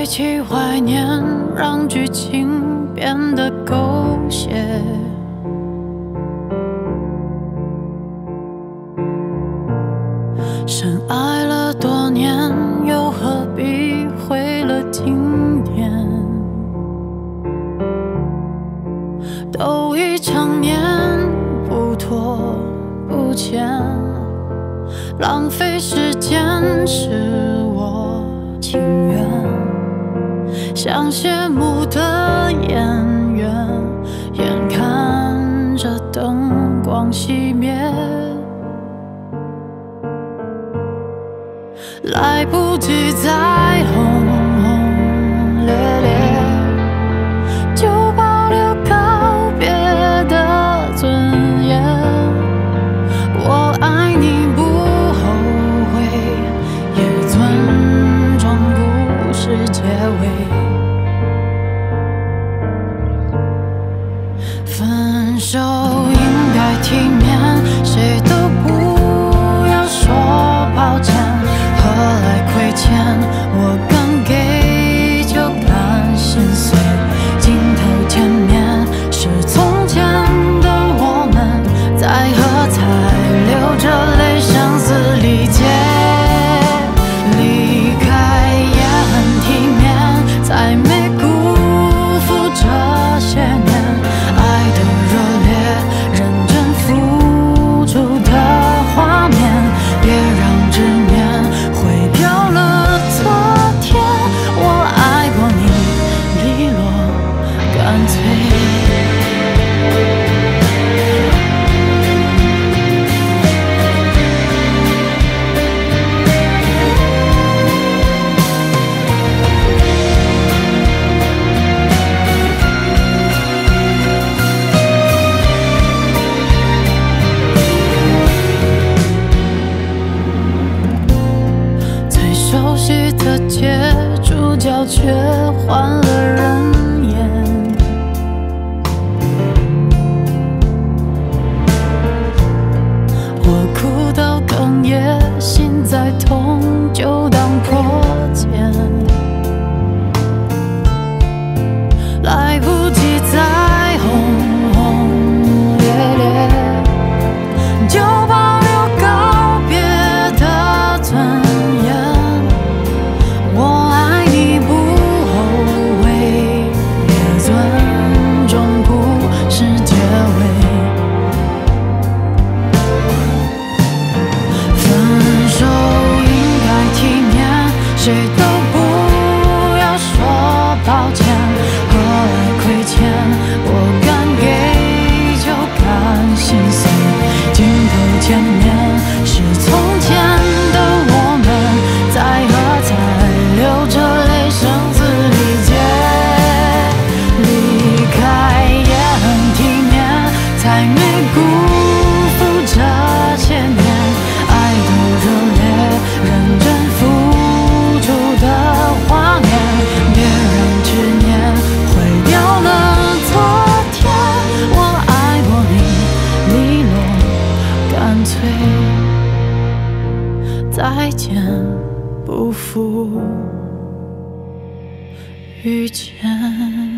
堆砌怀念，让剧情变得狗血。深爱了多年，又何必毁了经典？都已成年，不拖不欠，浪费时间是我情愿。像谢幕的演员，眼看着灯光熄灭，来不及再轰轰烈烈，就保留告别的尊严。我爱你不后悔，也尊重故事结尾。分手应该体面，谁都不要说抱歉。何来亏欠？我刚给就敢心碎。镜头前面是从前的我们，在喝彩，流着泪，声嘶力竭。离开也很体面，才没辜负这些年爱的热烈，认真付出的画面。别让执念毁掉了昨天，我爱过你，利落干脆。熟悉的街，主角却换了人演。我哭到哽咽，心再痛就当破茧。来不及再轰轰烈烈，就保留告别的尊严。我爱你不后悔，也尊重故事结尾。分手应该体面，谁都不要说抱歉。何来亏欠？我敢给就敢心碎。镜头前面是从前的我们，在喝彩，流着泪，声嘶力竭。离开也很体面，才没辜负这些年爱的热烈，认真付出的画面。别让执念毁掉了昨天，我爱过你，利落干脆。再见，不负遇见。